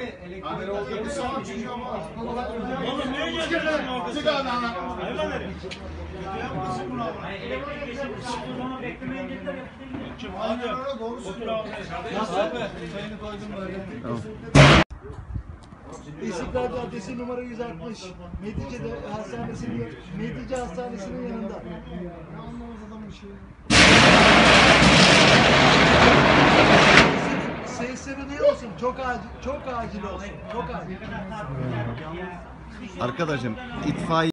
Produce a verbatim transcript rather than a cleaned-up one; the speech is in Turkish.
Haberi oldu. Bir saat çünkü ama. Oğlum niye geldin orada? Çık abi ana. Hayvan herif. Aynen öyle doğru söylüyor. Nasıl? Çayını koydum böyle. İstiklal Caddesi numara yüz altmış. Medice'de hastanesinin Medice Hastanesi'nin yanında. Ne anlamaz adamın şeyi. Sesleri ne olsun? Çok acil, çok acil olsun. Çok acil. Arkadaşım itfaiye